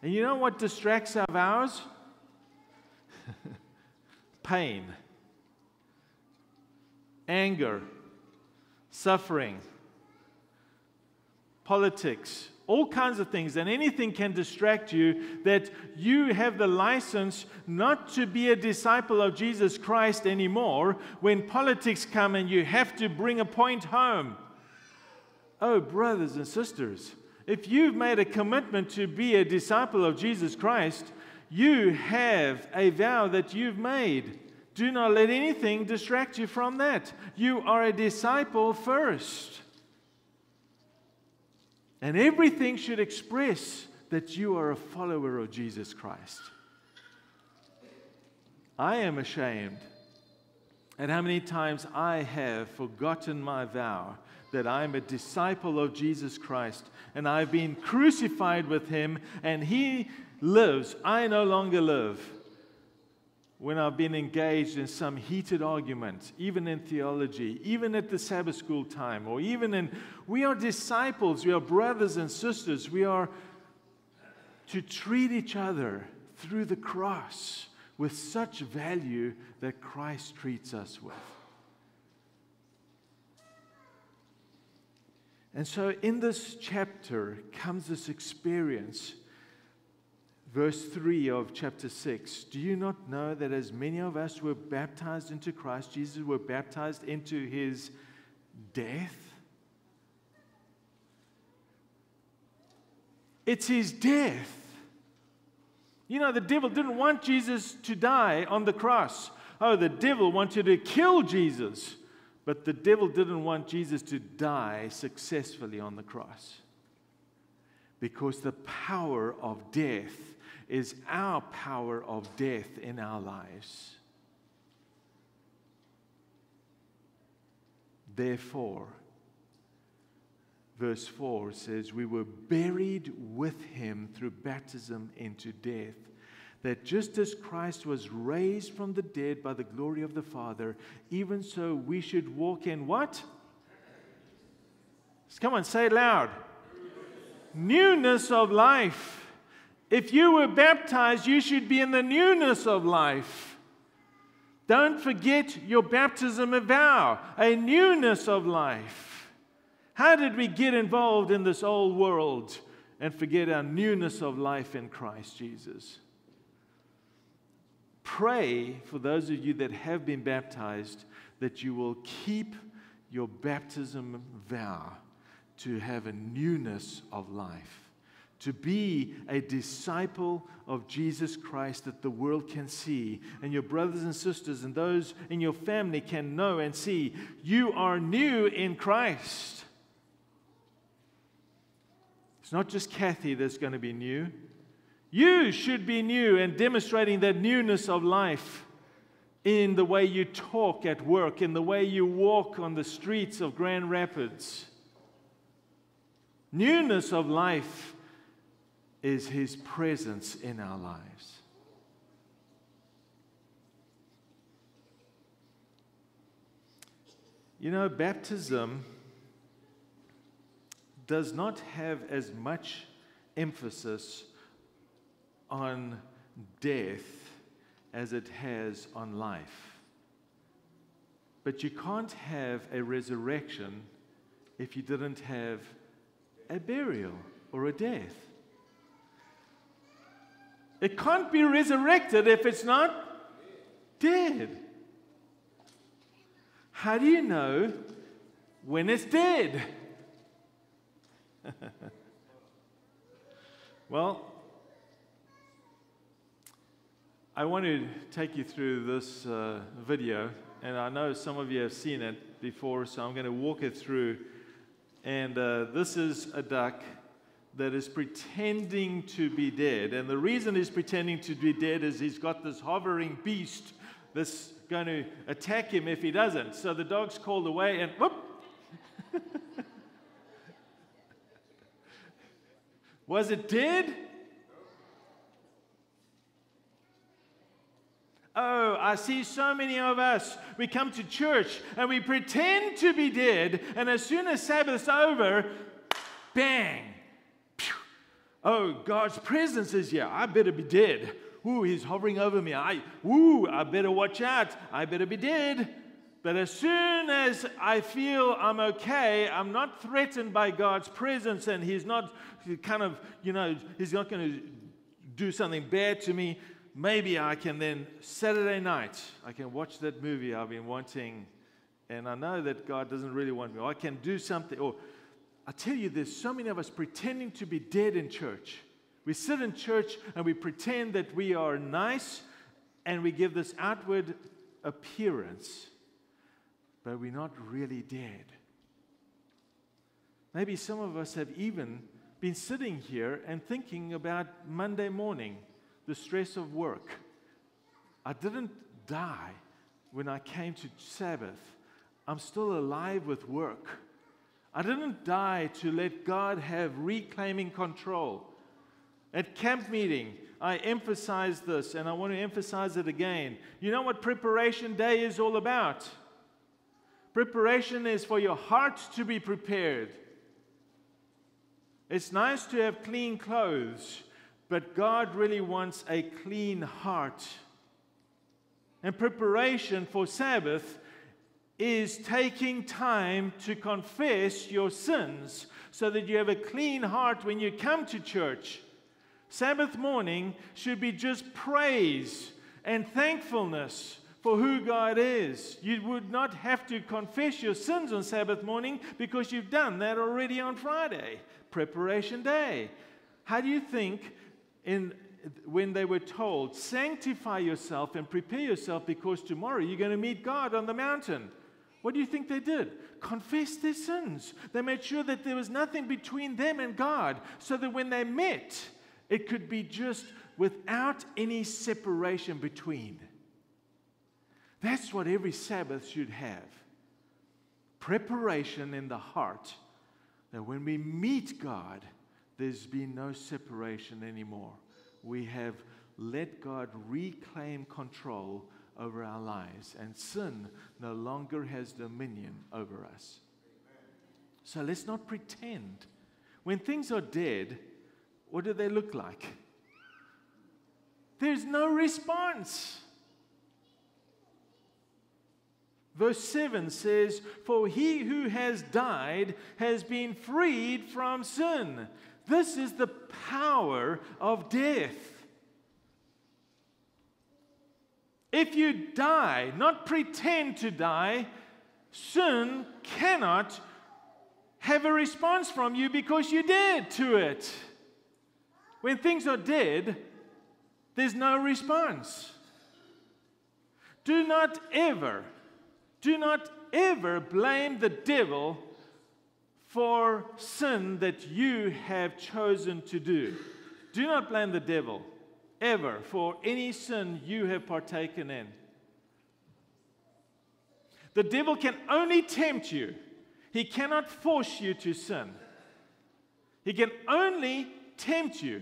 And you know what distracts our vows? Pain, anger, suffering, politics, all kinds of things. And anything can distract you, that you have the license not to be a disciple of Jesus Christ anymore when politics come and you have to bring a point home. Oh, brothers and sisters, if you've made a commitment to be a disciple of Jesus Christ, you have a vow that you've made. Do not let anything distract you from that. You are a disciple first. And everything should express that you are a follower of Jesus Christ. I am ashamed at how many times I have forgotten my vow that I am a disciple of Jesus Christ, and I've been crucified with Him, and He lives. I no longer live. When I've been engaged in some heated argument, even in theology, even at the Sabbath school time, or we are disciples, we are brothers and sisters, we are to treat each other through the cross with such value that Christ treats us with. And so in this chapter comes this experience. Verse 3 of chapter 6, do you not know that as many of us were baptized into Christ Jesus, were baptized into His death? It's His death. You know, the devil didn't want Jesus to die on the cross. Oh, the devil wanted to kill Jesus. But the devil didn't want Jesus to die successfully on the cross. Because the power of death is our power of death in our lives. Therefore, verse 4 says, we were buried with Him through baptism into death, that just as Christ was raised from the dead by the glory of the Father, even so we should walk in what? Come on, say it loud. Newness of life. If you were baptized, you should be in the newness of life. Don't forget your baptism vow, a newness of life. How did we get involved in this old world and forget our newness of life in Christ Jesus? Pray for those of you that have been baptized that you will keep your baptism vow to have a newness of life. To be a disciple of Jesus Christ that the world can see, and your brothers and sisters and those in your family can know and see you are new in Christ. It's not just Kathy that's going to be new. You should be new and demonstrating that newness of life in the way you talk at work, in the way you walk on the streets of Grand Rapids. Newness of life is His presence in our lives. You know, baptism does not have as much emphasis on death as it has on life. But you can't have a resurrection if you didn't have a burial or a death. It can't be resurrected if it's not dead. How do you know when it's dead? Well, I want to take you through this video, and I know some of you have seen it before, so I'm going to walk it through. And this is a duck that is pretending to be dead. And the reason he's pretending to be dead is he's got this hovering beast that's going to attack him if he doesn't. So the dog's called away and whoop. Was it dead? Oh, I see so many of us. We come to church and we pretend to be dead, and as soon as Sabbath's over, bang. Oh, God's presence is here. I better be dead. Ooh, He's hovering over me. I better watch out. I better be dead. But as soon as I feel I'm okay, I'm not threatened by God's presence, and He's not He's not going to do something bad to me. Maybe I can then, Saturday night, I can watch that movie I've been wanting, and I know that God doesn't really want me. Or I can do something. Or I tell you, there's so many of us pretending to be dead in church. We sit in church and we pretend that we are nice, and we give this outward appearance, but we're not really dead. Maybe some of us have even been sitting here and thinking about Monday morning, the stress of work. I didn't die when I came to Sabbath. I'm still alive with work. I didn't die to let God have reclaiming control. At camp meeting, I emphasized this, and I want to emphasize it again. You know what Preparation Day is all about? Preparation is for your heart to be prepared. It's nice to have clean clothes, but God really wants a clean heart. And preparation for Sabbath is taking time to confess your sins so that you have a clean heart when you come to church. Sabbath morning should be just praise and thankfulness for who God is. You would not have to confess your sins on Sabbath morning because you've done that already on Friday, Preparation Day. How do you think when they were told, sanctify yourself and prepare yourself because tomorrow you're going to meet God on the mountain? What do you think they did? Confess their sins. They made sure that there was nothing between them and God, so that when they met, it could be just without any separation between. That's what every Sabbath should have. Preparation in the heart, that when we meet God, there's been no separation anymore. We have let God reclaim control over our lives, and sin no longer has dominion over us. So let's not pretend. When things are dead, what do they look like? There's no response. Verse 7 says, "For he who has died has been freed from sin." This is the power of death. If you die, not pretend to die, sin cannot have a response from you because you're dead to it. When things are dead, there's no response. Do not ever blame the devil for sin that you have chosen to do. Do not blame the devil ever for any sin you have partaken in. The devil can only tempt you. He cannot force you to sin. He can only tempt you.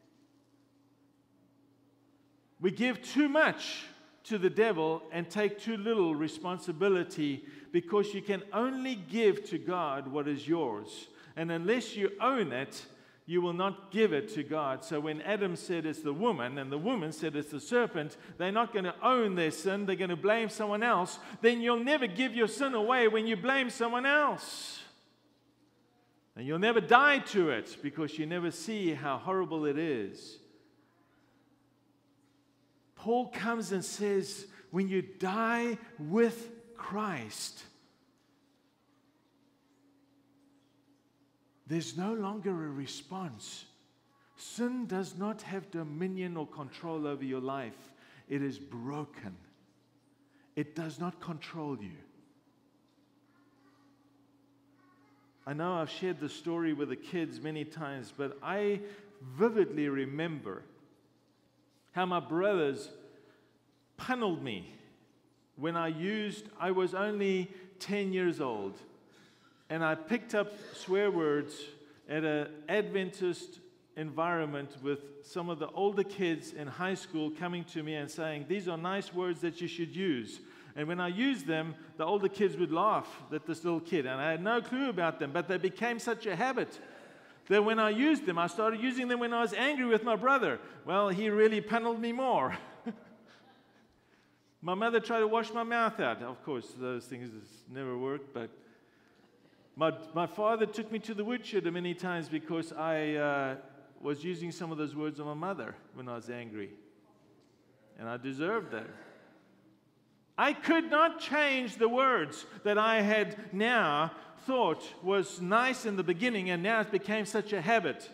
We give too much to the devil and take too little responsibility, because you can only give to God what is yours. And unless you own it, you will not give it to God. So when Adam said it's the woman and the woman said it's the serpent, they're not going to own their sin. They're going to blame someone else. Then you'll never give your sin away when you blame someone else. And you'll never die to it because you never see how horrible it is. Paul comes and says, when you die with Christ, there's no longer a response. Sin does not have dominion or control over your life. It is broken. It does not control you. I know I've shared the story with the kids many times, but I vividly remember how my brothers punneled me when I was only 10 years old. And I picked up swear words at an Adventist environment with some of the older kids in high school coming to me and saying, these are nice words that you should use. And when I used them, the older kids would laugh at this little kid. And I had no clue about them, but they became such a habit that when I used them, I started using them when I was angry with my brother. Well, he really paneled me more. My mother tried to wash my mouth out. Of course, those things never worked, but my father took me to the woodshed many times because I was using some of those words of my mother when I was angry. And I deserved that. I could not change the words that I had now thought was nice in the beginning, and now it became such a habit.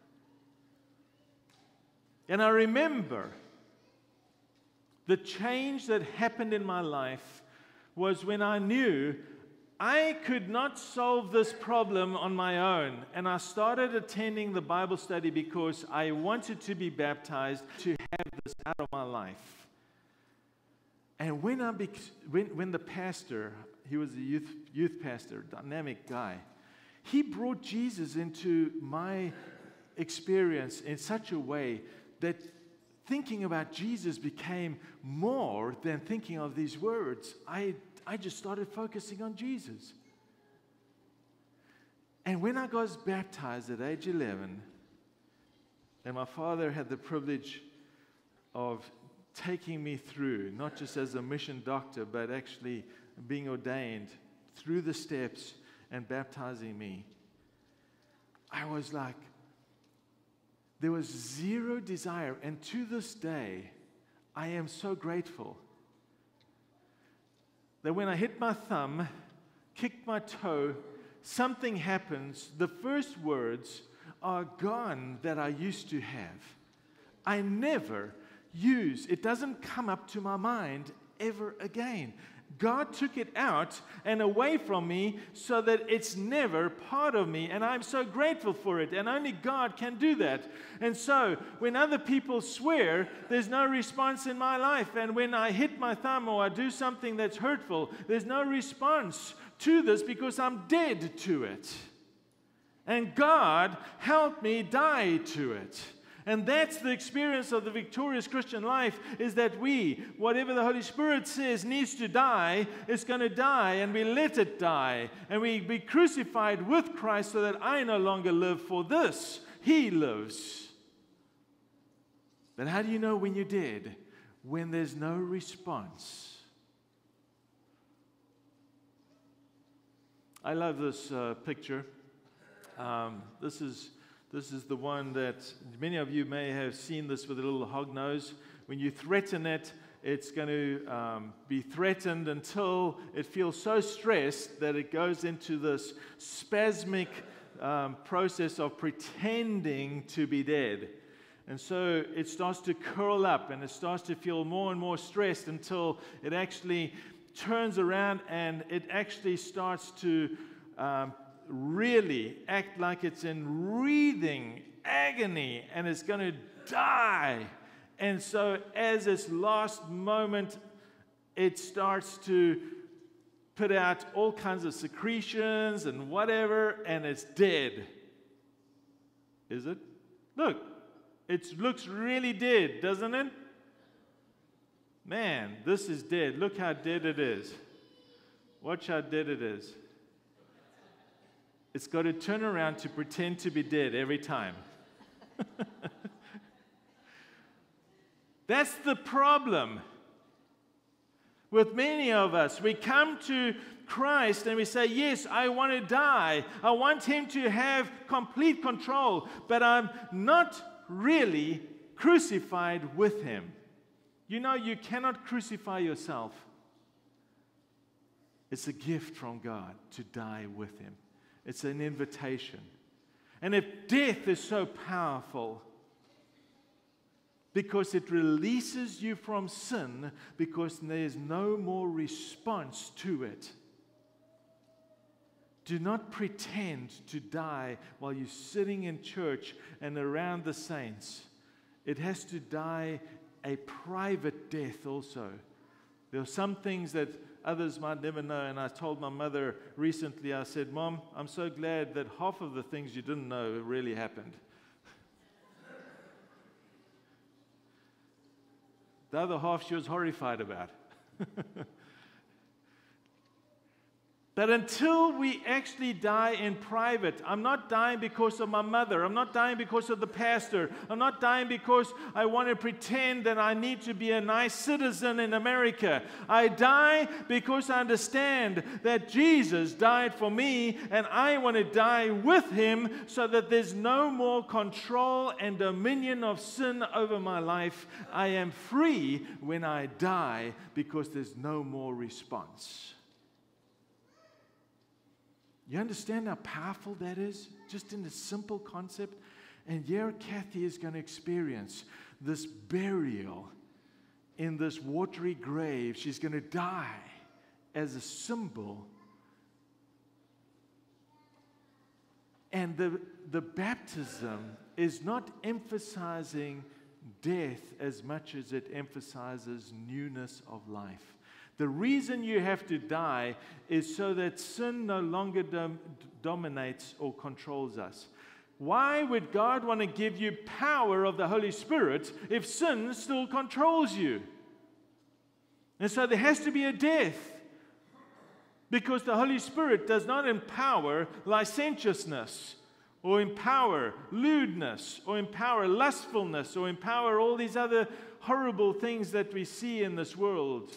And I remember the change that happened in my life was when I knew I could not solve this problem on my own. And I started attending the Bible study because I wanted to be baptized to have this out of my life. And when the pastor, he was a youth pastor, dynamic guy, he brought Jesus into my experience in such a way that thinking about Jesus became more than thinking of these words. I just started focusing on Jesus. And when I got baptized at age 11, and my father had the privilege of taking me through, not just as a mission doctor, but actually being ordained through the steps and baptizing me, I was like, there was zero desire. And to this day, I am so grateful that when I hit my thumb, kicked my toe, something happens, the first words are gone that I used to have. I never use, it doesn't come up to my mind ever again. God took it out and away from me so that it's never part of me, and I'm so grateful for it, and only God can do that. And so when other people swear, there's no response in my life, and when I hit my thumb or I do something that's hurtful, there's no response to this because I'm dead to it. And God helped me die to it. And that's the experience of the victorious Christian life, is that we, whatever the Holy Spirit says needs to die, is going to die, and we let it die. And we be crucified with Christ so that I no longer live for this. He lives. But how do you know when you're dead? When there's no response. I love this picture. This is the one that many of you may have seen this with a little hog nose. When you threaten it, it's going to be threatened until it feels so stressed that it goes into this spasmic process of pretending to be dead. And so it starts to curl up and it starts to feel more and more stressed until it actually turns around and it actually starts to really act like it's in wreathing agony and it's going to die. And so as its last moment, it starts to put out all kinds of secretions and whatever, and it's dead. Is it? Look, it looks really dead, doesn't it? Man, this is dead. Look how dead it is. Watch how dead it is. It's got to turn around to pretend to be dead every time. That's the problem with many of us. We come to Christ and we say, yes, I want to die. I want Him to have complete control, but I'm not really crucified with Him. You know, you cannot crucify yourself. It's a gift from God to die with Him. It's an invitation. And if death is so powerful, because it releases you from sin, because there's no more response to it. Do not pretend to die while you're sitting in church and around the saints. It has to die a private death also. There are some things that others might never know, and I told my mother recently, I said, Mom, I'm so glad that half of the things you didn't know really happened. The other half she was horrified about. But until we actually die in private, I'm not dying because of my mother. I'm not dying because of the pastor. I'm not dying because I want to pretend that I need to be a nice citizen in America. I die because I understand that Jesus died for me, and I want to die with him so that there's no more control and dominion of sin over my life. I am free when I die because there's no more response. You understand how powerful that is? Just in a simple concept. And here Kathy is going to experience this burial in this watery grave. She's going to die as a symbol. And the baptism is not emphasizing death as much as it emphasizes newness of life. The reason you have to die is so that sin no longer dominates or controls us. Why would God want to give you power of the Holy Spirit if sin still controls you? And so there has to be a death, because the Holy Spirit does not empower licentiousness or empower lewdness or empower lustfulness or empower all these other horrible things that we see in this world.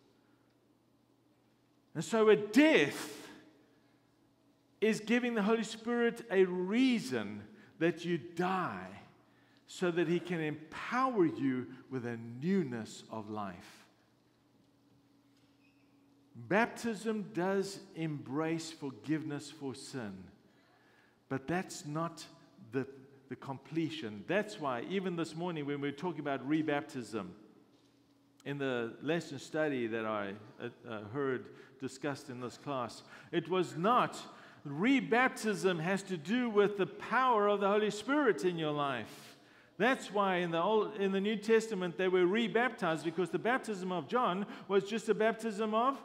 And so a death is giving the Holy Spirit a reason that you die so that he can empower you with a newness of life. Baptism does embrace forgiveness for sin, but that's not the completion. That's why even this morning when we were talking about rebaptism, in the lesson study that I heard discussed in this class, it was not rebaptism has to do with the power of the Holy Spirit in your life. That's why in the New Testament they were rebaptized, because the baptism of John was just a baptism of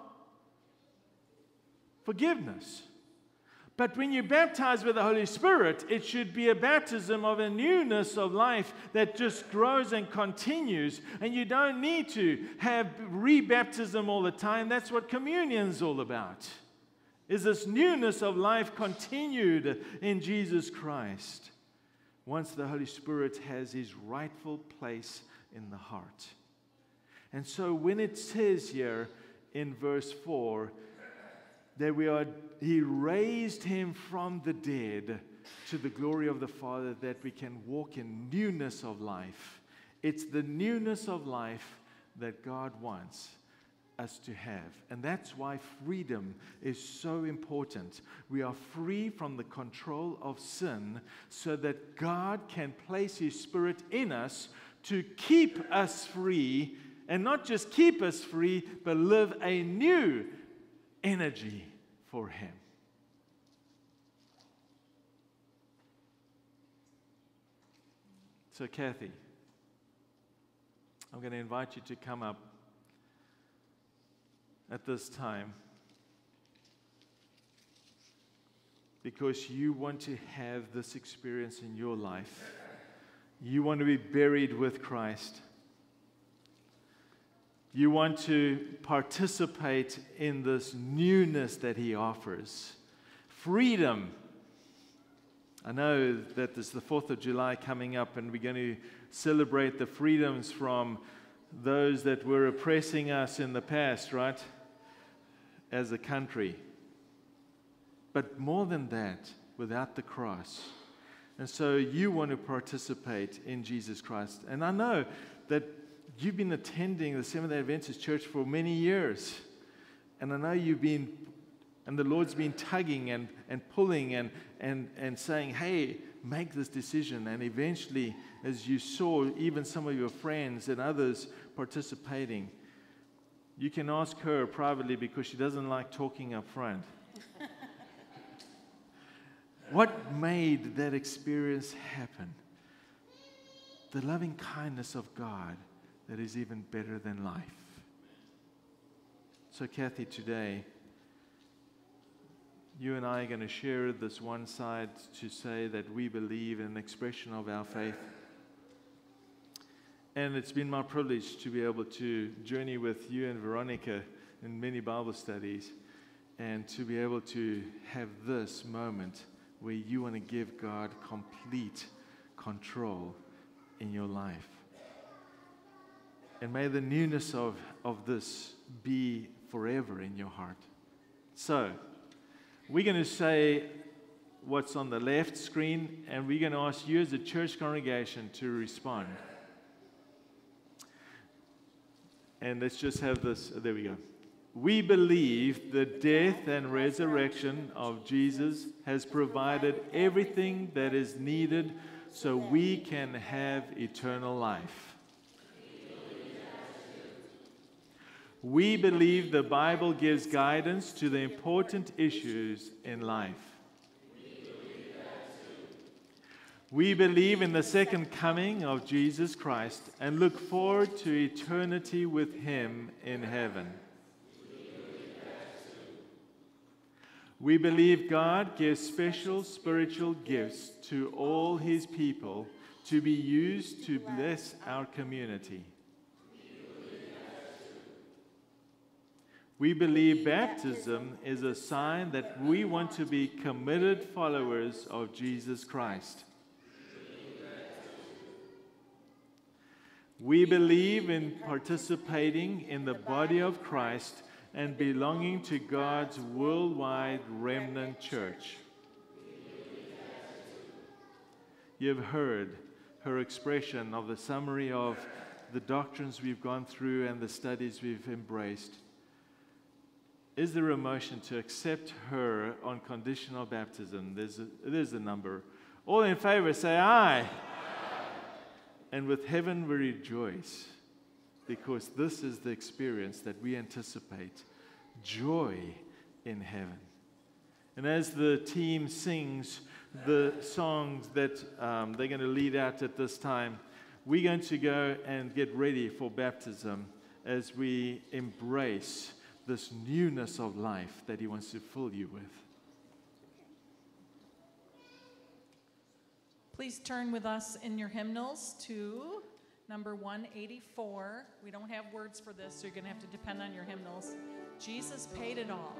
forgiveness. But when you baptize with the Holy Spirit, it should be a baptism of a newness of life that just grows and continues. And you don't need to have rebaptism all the time. That's what communion's all about. Is this newness of life continued in Jesus Christ once the Holy Spirit has his rightful place in the heart. And so when it says here in verse 4 that he raised him from the dead to the glory of the Father, that we can walk in newness of life. It's the newness of life that God wants us to have. And that's why freedom is so important. We are free from the control of sin so that God can place his Spirit in us to keep us free, and not just keep us free, but live a new energy for him. So Kathy, I'm going to invite you to come up at this time, because you want to have this experience in your life. You want to be buried with Christ. You want to participate in this newness that he offers. Freedom. I know that there's the 4th of July coming up, and we're going to celebrate the freedoms from those that were oppressing us in the past, right? As a country. But more than that, without the cross. And so you want to participate in Jesus Christ. And I know that you've been attending the Seventh-day Adventist Church for many years. And I know you've been, and the Lord's been tugging and pulling and saying, hey, make this decision. And eventually, as you saw even some of your friends and others participating, you can ask her privately, because she doesn't like talking up front. What made that experience happen? The loving kindness of God that is even better than life. So Kathy, today, you and I are going to share this one side to say that we believe in an expression of our faith. And it's been my privilege to be able to journey with you and Veronica in many Bible studies. and to be able to have this moment where you want to give God complete control in your life. And may the newness of this be forever in your heart. So, we're going to say what's on the left screen, and we're going to ask you as a church congregation to respond. And let's just have this. There we go. We believe the death and resurrection of Jesus has provided everything that is needed so we can have eternal life. We believe the Bible gives guidance to the important issues in life. We believe in the second coming of Jesus Christ and look forward to eternity with Him in heaven. We believe God gives special spiritual gifts to all His people to be used to bless our community. We believe baptism is a sign that we want to be committed followers of Jesus Christ. We believe in participating in the body of Christ and belonging to God's worldwide remnant church. You've heard her expression of the summary of the doctrines we've gone through and the studies we've embraced. Is there a motion to accept her on conditional baptism? There's a number. All in favor, say aye. Aye. And with heaven we rejoice, because this is the experience that we anticipate, joy in heaven. And as the team sings the songs that they're going to lead out at this time, we're going to go and get ready for baptism as we embrace this newness of life that He wants to fill you with. Please turn with us in your hymnals to number 184. We don't have words for this, so you're going to have to depend on your hymnals. Jesus paid it all.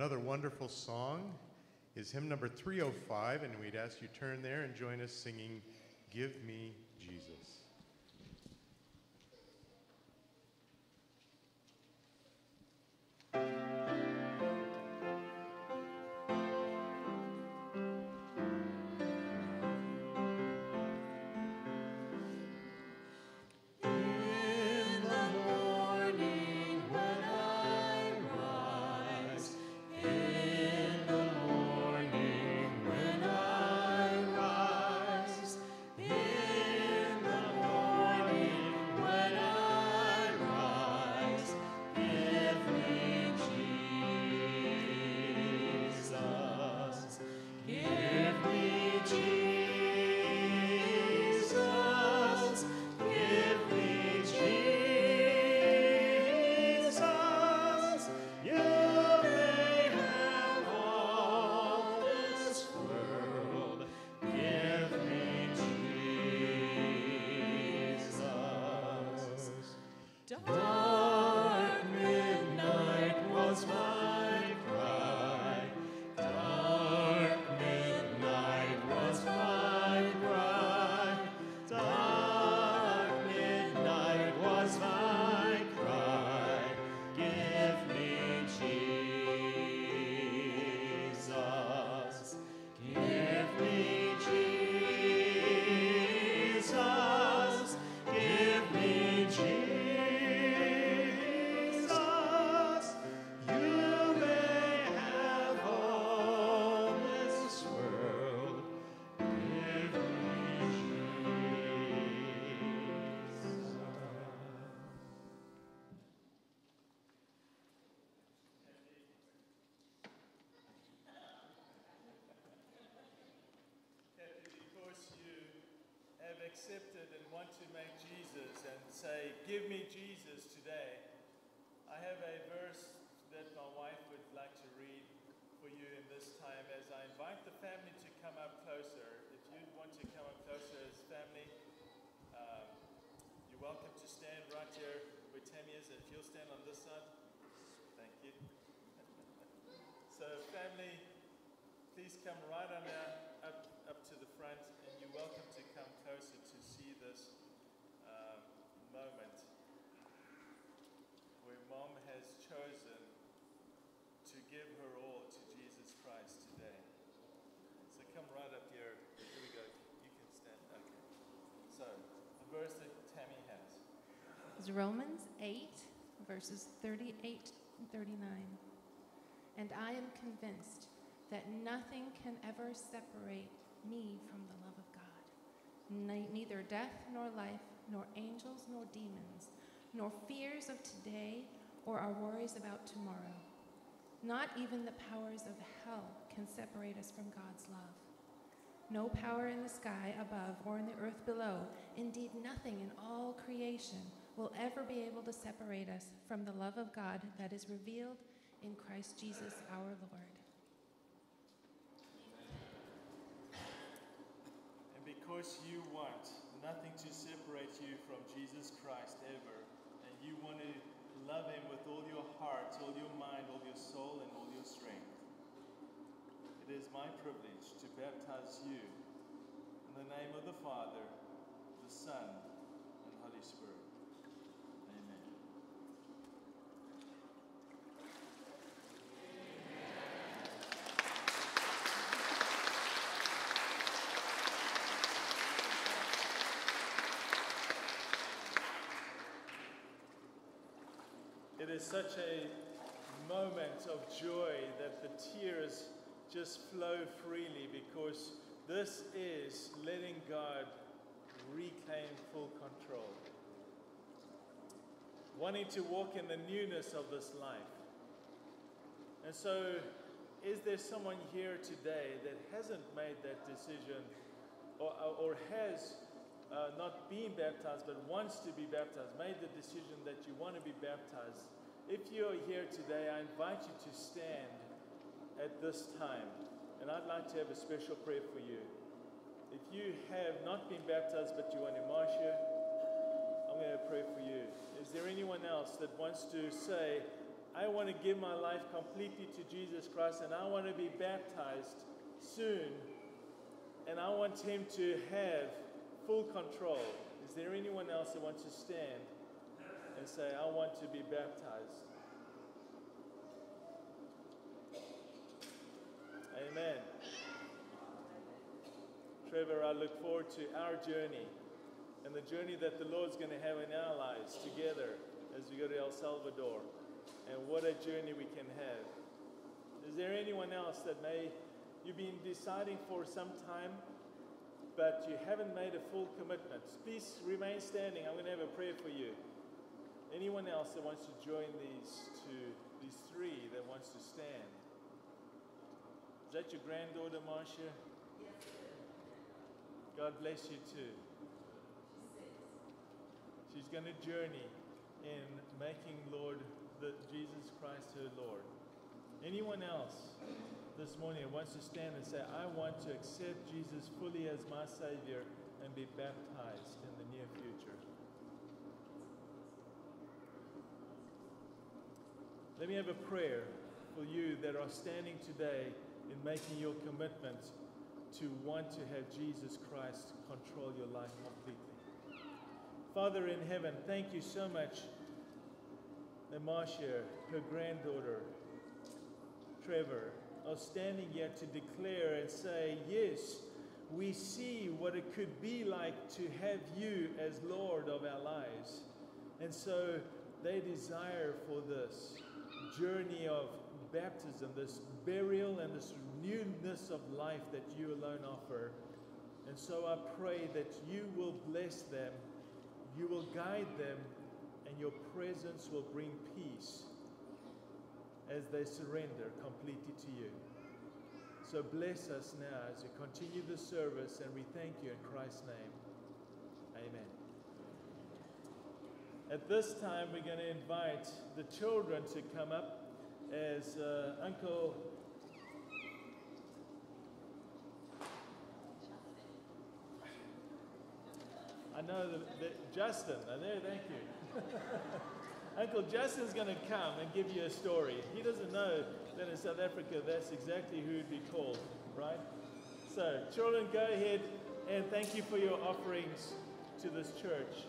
Another wonderful song is hymn number 305, and we'd ask you turn there and join us singing, Give Me Jesus. Accepted and want to make Jesus and say, give me Jesus today, I have a verse that my wife would like to read for you in this time as I invite the family to come up closer. If you'd want to come up closer as family, you're welcome to stand right here where Tammy is. If you'll stand on this side. Thank you. So family, please come right on up to the front, and you're welcome to come closer to see this moment where Mom has chosen to give her all to Jesus Christ today. So come right up here. Here we go. You can stand. Okay. So the verse that Tammy has is Romans 8, verses 38 and 39. And I am convinced that nothing can ever separate me from the love of God. Neither death nor life, nor angels nor demons, nor fears of today or our worries about tomorrow. Not even the powers of hell can separate us from God's love. No power in the sky above or in the earth below, indeed nothing in all creation, will ever be able to separate us from the love of God that is revealed in Christ Jesus our Lord. And because you want nothing to separate you from Jesus Christ ever, and you want to love him with all your heart, all your mind, all your soul, and all your strength, it is my privilege to baptize you in the name of the Father, the Son, and Holy Spirit. Amen. It is such a moment of joy that the tears just flow freely, because this is letting God reclaim full control. Wanting to walk in the newness of this life. And so, is there someone here today that hasn't made that decision, or has not been baptized but wants to be baptized, made the decision that you want to be baptized? If you're here today, I invite you to stand at this time, and I'd like to have a special prayer for you. If you have not been baptized but you want to I'm going to pray for you. Is there anyone else that wants to say, I want to give my life completely to Jesus Christ, and I want to be baptized soon, and I want Him to have full control. Is there anyone else that wants to stand and say, I want to be baptized? Amen. Trevor, I look forward to our journey and the journey that the Lord's going to have in our lives together as we go to El Salvador. And what a journey we can have. Is there anyone else that you've been deciding for some time, but you haven't made a full commitment? Please remain standing. I'm going to have a prayer for you. Anyone else that wants to join these three that wants to stand? Is that your granddaughter, Marcia? God bless you too. She's going to journey in making Jesus Christ her Lord. Anyone else this morning wants to stand and say, I want to accept Jesus fully as my Savior and be baptized in the near future? Let me have a prayer for you that are standing today in making your commitment to want to have Jesus Christ control your life completely. Father in heaven, thank you so much that Marcia, her granddaughter, Trevor, are standing here to declare and say, yes, we see what it could be like to have you as Lord of our lives. And so they desire for this journey of baptism, this burial and this newness of life that you alone offer. And so I pray that you will bless them, you will guide them, and your presence will bring peace as they surrender completely to you. So bless us now as we continue the service, and we thank you in Christ's name. Amen. At this time, we're going to invite the children to come up as Uncle I know that Justin, there, thank you. Uncle Justin's going to come and give you a story. He doesn't know that in South Africa that's exactly who would be called, right? So, children, go ahead and thank you for your offerings to this church.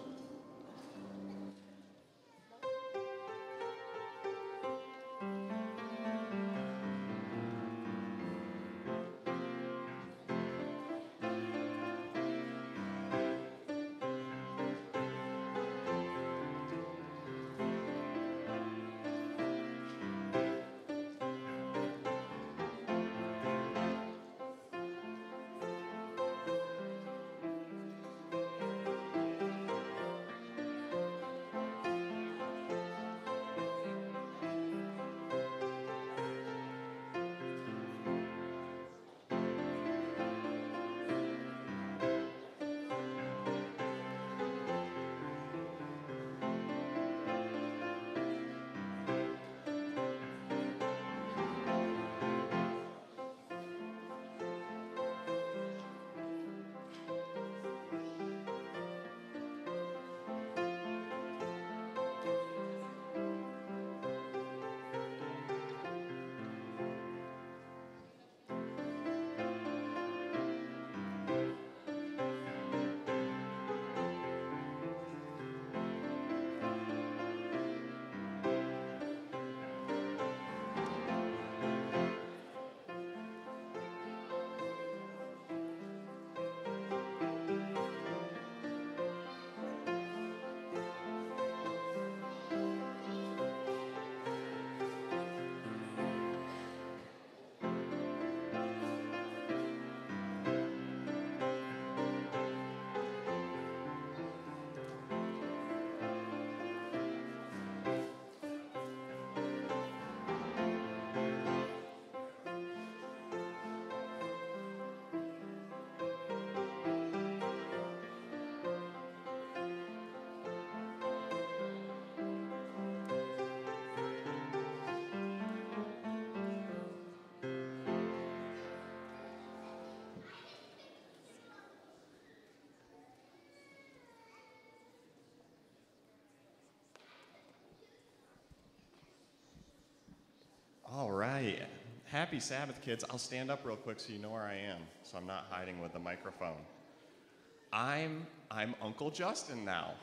All right. Happy Sabbath, kids. I'll stand up real quick so you know where I am, so I'm not hiding with the microphone. I'm Uncle Justin now.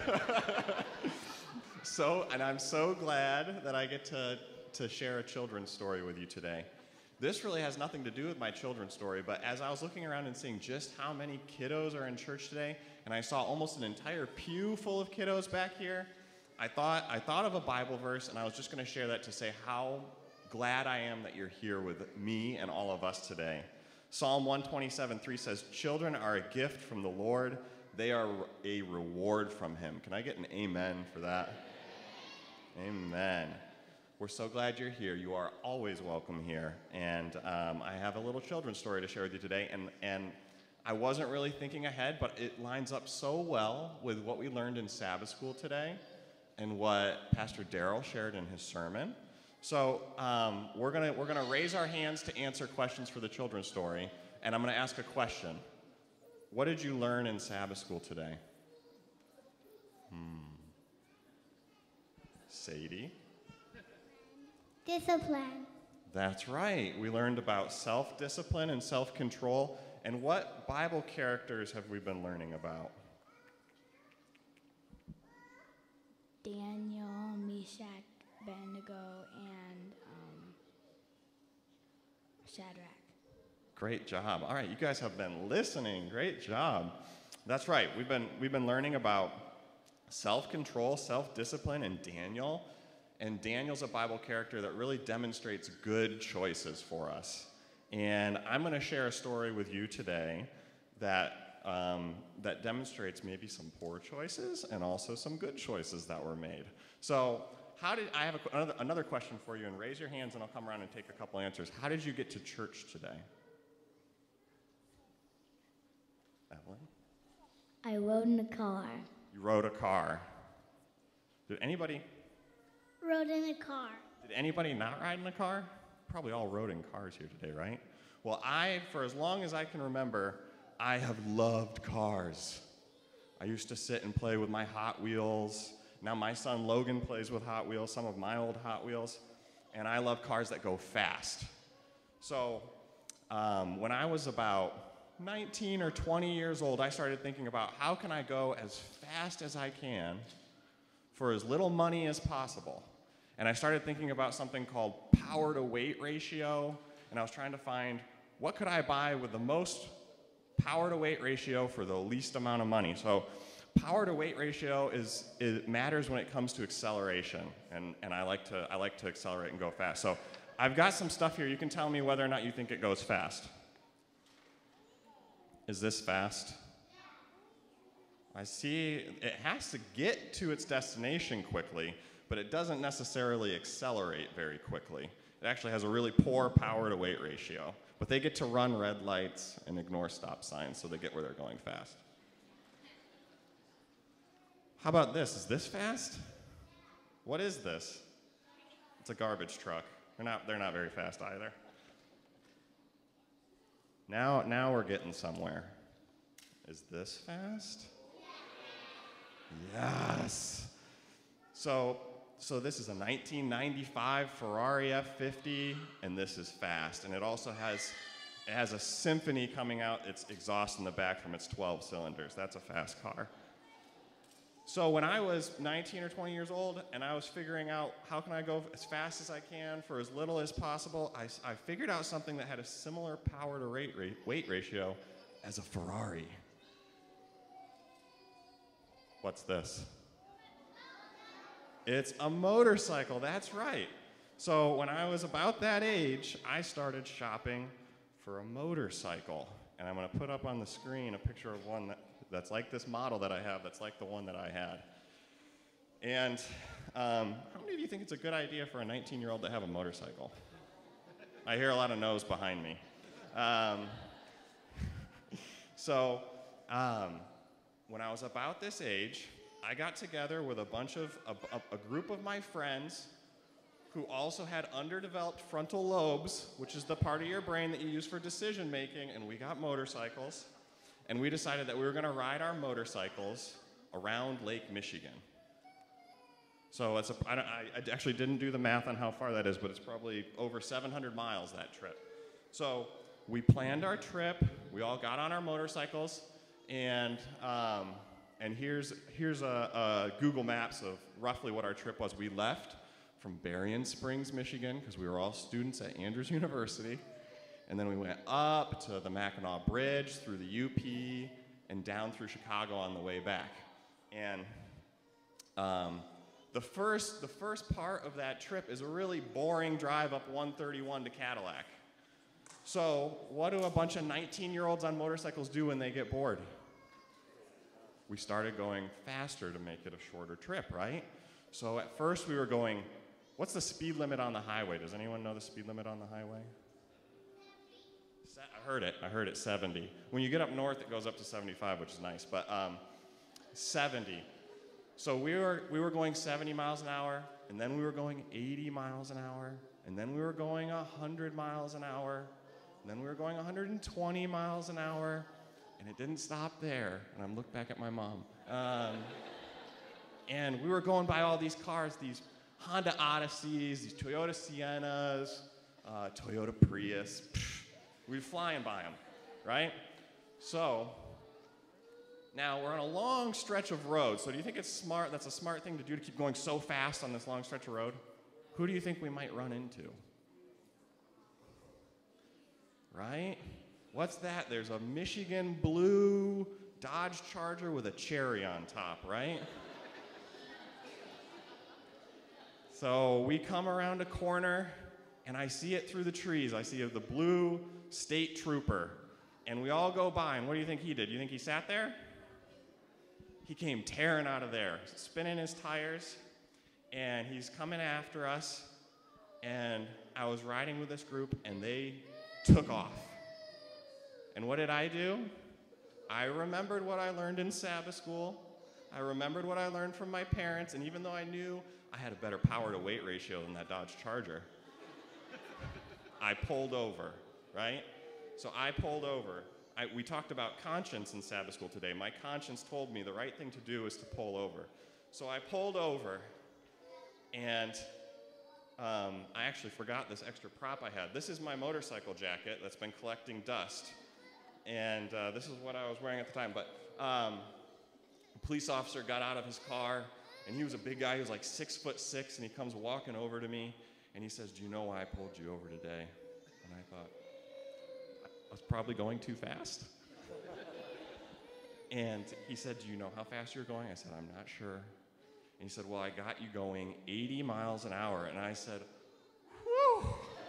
And I'm so glad that I get to share a children's story with you today. This really has nothing to do with my children's story, but as I was looking around and seeing just how many kiddos are in church today, and I saw almost an entire pew full of kiddos back here, I thought of a Bible verse, and I was just going to share that to say how glad I am that you're here with me and all of us today. Psalm 127:3 says, "Children are a gift from the Lord. They are a reward from him." Can I get an amen for that? Amen. We're so glad you're here. You are always welcome here. And I have a little children's story to share with you today. And I wasn't really thinking ahead, but it lines up so well with what we learned in Sabbath school today and what Pastor Darrell shared in his sermon. So we're gonna raise our hands to answer questions for the children's story, and I'm gonna ask a question. What did you learn in Sabbath school today? Sadie? Discipline. That's right. We learned about self-discipline and self-control. And what Bible characters have we been learning about? Daniel, Meshach, Abednego, and Shadrach. Great job. All right, you guys have been listening. Great job. That's right. We've been learning about self-control, self-discipline, and Daniel. And Daniel's a Bible character that really demonstrates good choices for us. And I'm going to share a story with you today that demonstrates maybe some poor choices and also some good choices that were made. So I have another question for you, and raise your hands and I'll come around and take a couple answers. How did you get to church today? Evelyn? I rode in a car. You rode a car. Did anybody not ride in a car? Probably all rode in cars here today, right? Well, for as long as I can remember, I have loved cars. I used to sit and play with my Hot Wheels. Now my son Logan plays with Hot Wheels, some of my old Hot Wheels, and I love cars that go fast. So when I was about 19 or 20 years old, I started thinking about how can I go as fast as I can for as little money as possible. And I started thinking about something called power to weight ratio, and I was trying to find what could I buy with the most power to weight ratio for the least amount of money. So power to weight ratio it matters when it comes to acceleration, and I like to accelerate and go fast. So I've got some stuff here. You can tell me whether or not you think it goes fast. Is this fast? I see it has to get to its destination quickly, but it doesn't necessarily accelerate very quickly. It actually has a really poor power to weight ratio, but they get to run red lights and ignore stop signs, so they get where they're going fast. How about this? Is this fast? What is this? It's a garbage truck. They're not very fast either. Now we're getting somewhere. Is this fast? Yes. So this is a 1995 Ferrari F50, and this is fast. And it also has a symphony coming out its exhaust in the back from its 12 cylinders. That's a fast car. So when I was 19 or 20 years old and I was figuring out how can I go as fast as I can for as little as possible, I figured out something that had a similar power to weight ratio as a Ferrari. What's this? It's a motorcycle, that's right. So when I was about that age, I started shopping for a motorcycle. And I'm going to put up on the screen a picture of one that's like this model that I have, that's like the one that I had. And how many of you think it's a good idea for a 19-year-old to have a motorcycle? I hear a lot of no's behind me. When I was about this age, I got together with a group of my friends who also had underdeveloped frontal lobes, which is the part of your brain that you use for decision making, and we got motorcycles, and we decided that we were going to ride our motorcycles around Lake Michigan. So I actually didn't do the math on how far that is, but it's probably over 700 miles, that trip. So we planned our trip. We all got on our motorcycles, and here's a Google Maps of roughly what our trip was. We left from Berrien Springs, Michigan, because we were all students at Andrews University. And then we went up to the Mackinac Bridge, through the UP, and down through Chicago on the way back. And the first part of that trip is a really boring drive up 131 to Cadillac. So what do a bunch of 19-year-olds on motorcycles do when they get bored? We started going faster to make it a shorter trip, right? So at first we were going, what's the speed limit on the highway? Does anyone know the speed limit on the highway? I heard it 70. When you get up north, it goes up to 75, which is nice, but 70. So we were going 70 miles an hour, and then we were going 80 miles an hour, and then we were going 100 miles an hour, and then we were going 120 miles an hour, and it didn't stop there. And I'm looking back at my mom. And we were going by all these cars, these Honda Odysseys, these Toyota Siennas, Toyota Prius. We were flying by them, right? So now we're on a long stretch of road. So do you think it's smart? That's a smart thing to do, to keep going so fast on this long stretch of road? Who do you think we might run into? Right? What's that? There's a Michigan blue Dodge Charger with a cherry on top, right? So we come around a corner, and I see it through the trees. I see the blue state trooper, and we all go by, and what do you think he did? You think he sat there? He came tearing out of there, spinning his tires, and he's coming after us, and I was riding with this group, and they took off. And what did I do? I remembered what I learned in Sabbath school. I remembered what I learned from my parents, and even though I knew I had a better power-to-weight ratio than that Dodge Charger, I pulled over, right? So I pulled over. We talked about conscience in Sabbath school today. My conscience told me the right thing to do is to pull over. So I pulled over, and I actually forgot this extra prop I had. This is my motorcycle jacket that's been collecting dust, and this is what I was wearing at the time. But a police officer got out of his car, and he was a big guy. He was like 6'6", and he comes walking over to me, and he says, "Do you know why I pulled you over today?" And I thought, I was probably going too fast. And he said, "Do you know how fast you're going?" I said, "I'm not sure." And he said, "Well, I got you going 80 miles an hour." And I said, "Whew."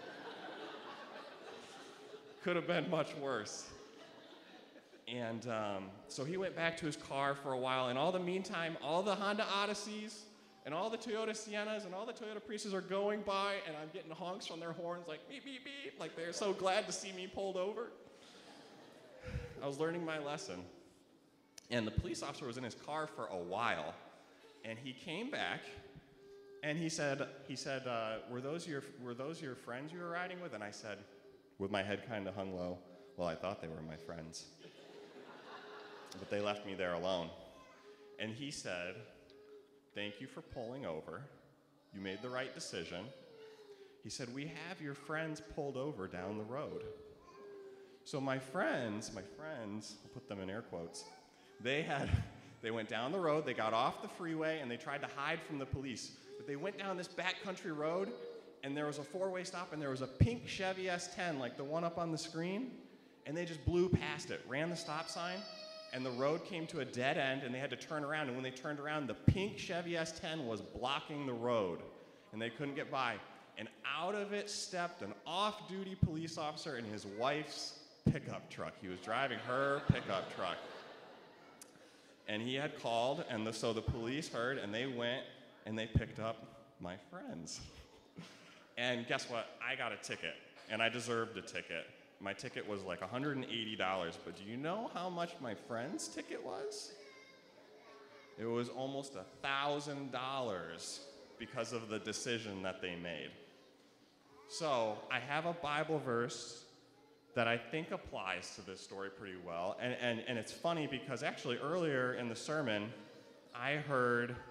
Could have been much worse. And so he went back to his car for a while, and all the meantime, all the Honda Odysseys and all the Toyota Siennas and all the Toyota Priuses are going by, and I'm getting honks from their horns like beep, beep, beep, like they're so glad to see me pulled over. I was learning my lesson. And the police officer was in his car for a while, and he came back, and he said, were those your friends you were riding with? And I said, with my head kind of hung low, "Well, I thought they were my friends. But they left me there alone." And he said, "Thank you for pulling over. You made the right decision." He said, "We have your friends pulled over down the road." So my friends, I'll put them in air quotes, they went down the road, they got off the freeway, and they tried to hide from the police. But they went down this backcountry road, and there was a four-way stop, and there was a pink Chevy S10, like the one up on the screen, and they just blew past it, ran the stop sign, and the road came to a dead end, and they had to turn around. And when they turned around, the pink Chevy S10 was blocking the road, and they couldn't get by. And out of it stepped an off-duty police officer in his wife's pickup truck. He was driving her pickup truck. And he had called, and so the police heard, and they went, and they picked up my friends. And guess what? I got a ticket, and I deserved a ticket. My ticket was like $180, but do you know how much my friend's ticket was? It was almost $1,000 because of the decision that they made. So I have a Bible verse that I think applies to this story pretty well. And it's funny because actually earlier in the sermon, I heard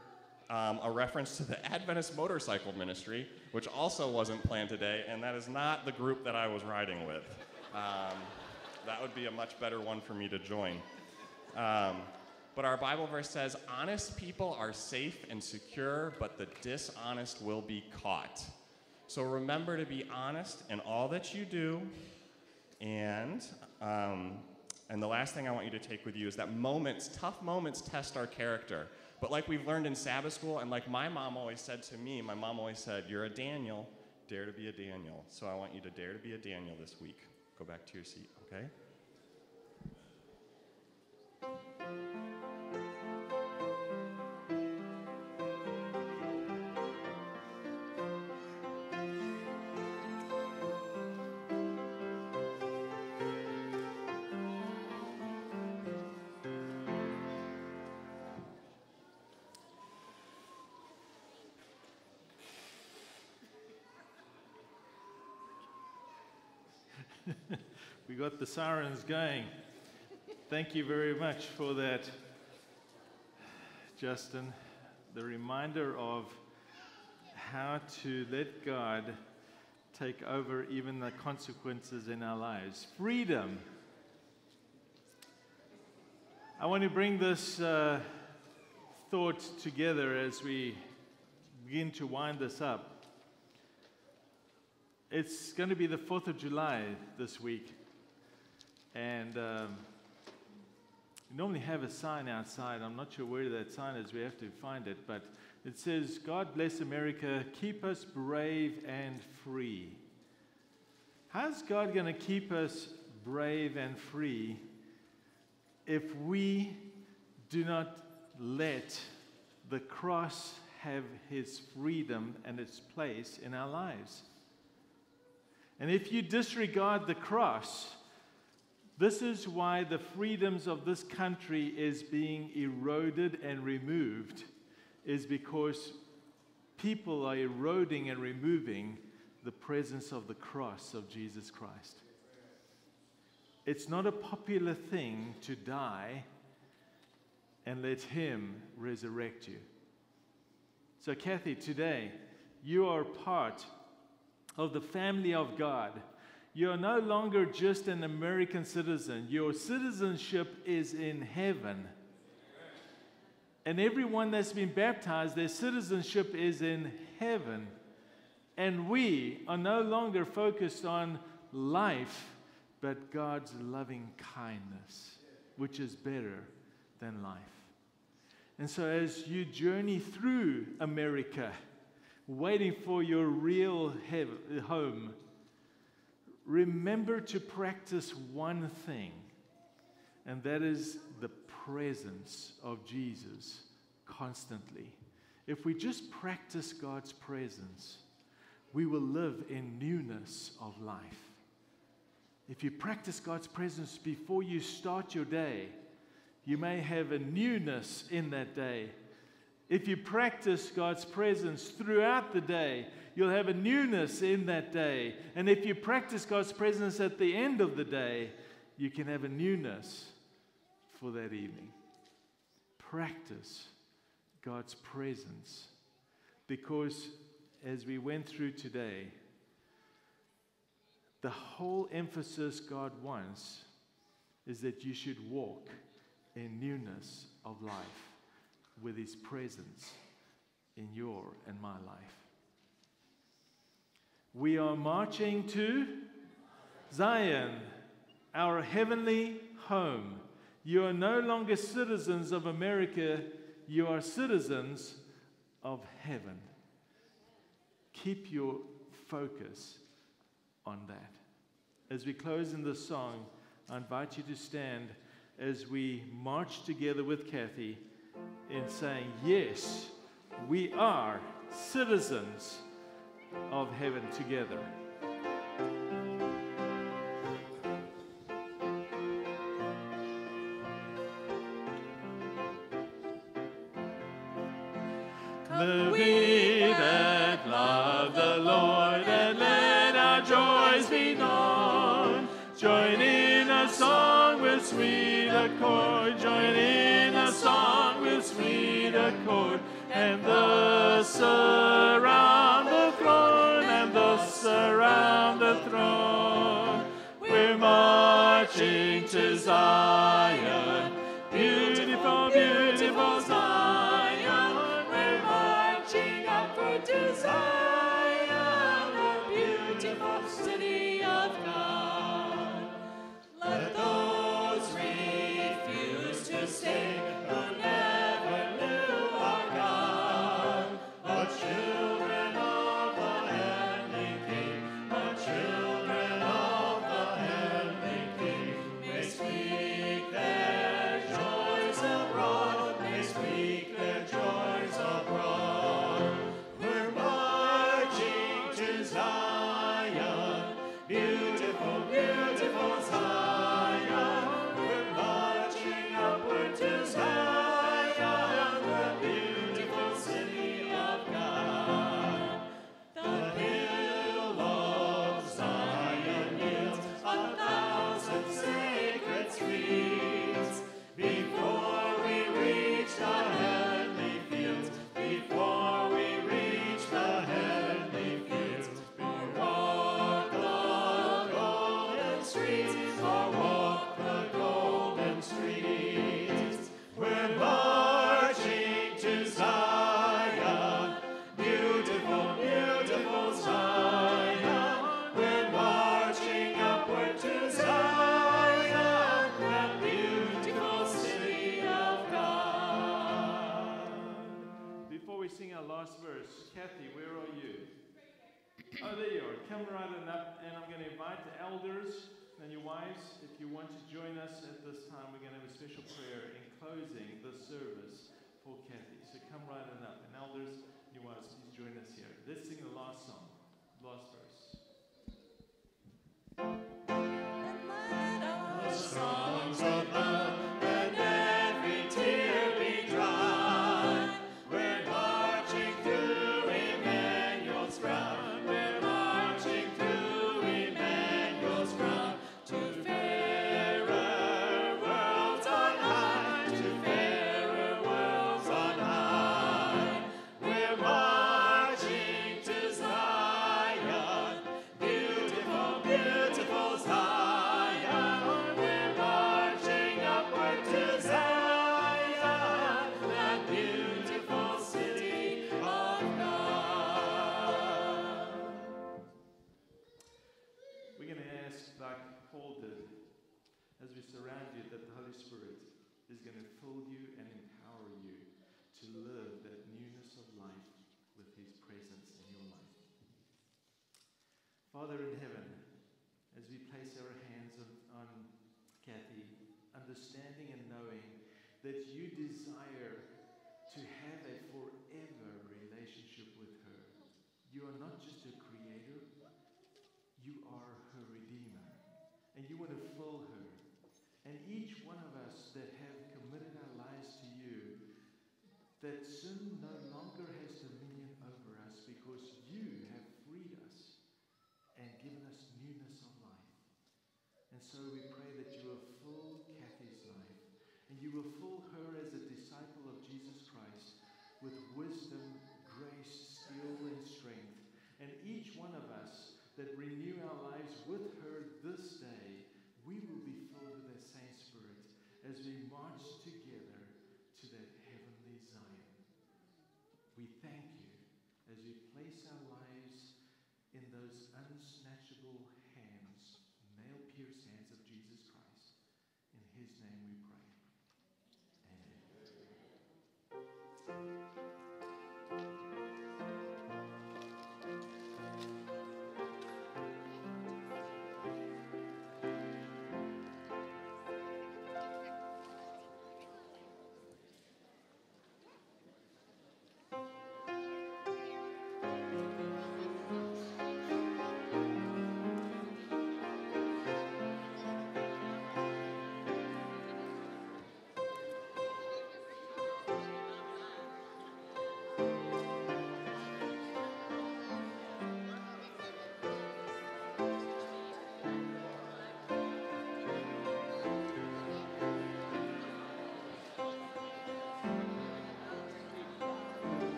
a reference to the Adventist Motorcycle Ministry, which also wasn't planned today, and that is not the group that I was riding with. That would be a much better one for me to join. But our Bible verse says, honest people are safe and secure, but the dishonest will be caught. So remember to be honest in all that you do. And the last thing I want you to take with you is that tough moments test our character. But like we've learned in Sabbath school, and like my mom always said to me, my mom always said, you're a Daniel, dare to be a Daniel. So I want you to dare to be a Daniel this week. Go back to your seat, okay? We got the sirens going. Thank you very much for that, Justin. The reminder of how to let God take over even the consequences in our lives. Freedom. I want to bring this thought together as we begin to wind this up. It's going to be the 4th of July this week. And we normally have a sign outside. I'm not sure where that sign is. We have to find it. But it says, God bless America. Keep us brave and free. How's God going to keep us brave and free if we do not let the cross have his freedom and its place in our lives? And if you disregard the cross, this is why the freedoms of this country is being eroded and removed, is because people are eroding and removing the presence of the cross of Jesus Christ. It's not a popular thing to die and let him resurrect you. So Kathy, today, you are part of the family of God. You are no longer just an American citizen. Your citizenship is in heaven. And everyone that's been baptized, their citizenship is in heaven. And we are no longer focused on life, but God's loving kindness, which is better than life. And so as you journey through America, waiting for your real home, remember to practice one thing, and that is the presence of Jesus constantly. If we just practice God's presence, we will live in newness of life. If you practice God's presence before you start your day, you may have a newness in that day. If you practice God's presence throughout the day, you'll have a newness in that day. And if you practice God's presence at the end of the day, you can have a newness for that evening. Practice God's presence, because as we went through today, the whole emphasis God wants is that you should walk in newness of life with his presence in your and my life. We are marching to Zion, our heavenly home. You are no longer citizens of America, you are citizens of heaven. Keep your focus on that. As we close in this song, I invite you to stand as we march together with Kathy in saying, yes, we are citizens of heaven together. Come we that love the Lord, and let our joys be known. Join in a song with sweet accord, join in a song with sweet accord, and thus around the throne, and thus around the throne. We're marching to Zion, beautiful, beautiful Zion. We're marching upward to Zion, the beautiful city of God. Let those refuse to stay who never knew our God, the children of the heavenly King, the children of the heavenly King, may speak their joys abroad, may speak their joys abroad. We're marching to Zion, beautiful, beautiful Zion. We're marching upward to Zion, the beautiful city of God. The hill of Zion yields 1,000 sacred streets. Before we reach the heavenly fields, before we reach the heavenly fields, or walk the golden streets, or walk the golden streets. We're marching to Zion, beautiful, beautiful Zion. We're marching upward to Zion, the beautiful city of God. Before we sing our last verse, Kathy, where are you? Oh, there you are. Come right on up, and I'm going to invite the elders and your wives, if you want to join us at this time. We're going to have a special prayer in closing the service for Kathy. So come right on up. And elders, your wives, please join us here. Let's sing the last song, last verse. Songs of love, and every tear be dry. We're marching through Emmanuel's ground. We're marching through Emmanuel's ground to fairer worlds on high, to fairer worlds on high. We're marching to Zion, beautiful, beautiful Zion. We're marching upward to Zion, that beautiful city of God. We're going to ask, like Paul did, as we surround you, that the Holy Spirit is going to fill you and empower you to live that newness of life with His presence in your life. Father in heaven, as we place our hands on Kathy, understanding and knowing that you desire to have a forever relationship with her. You are not just her creator, you are her redeemer. And you want to fill her. And each one of us that have committed our lives to you, that sin no longer has dominion over us because you have freed us and given us newness of life. And so we pray that you will fill Kathy's life, and you will fill her as a disciple of Jesus Christ with wisdom, grace, skill, and strength. And each one of us that renew our lives with her this day, we will be filled with that same Spirit as we march together to that heavenly Zion. We thank you as we place our lives in those unsnatchable hands, nail-pierced hands of Jesus Christ. In His name we pray.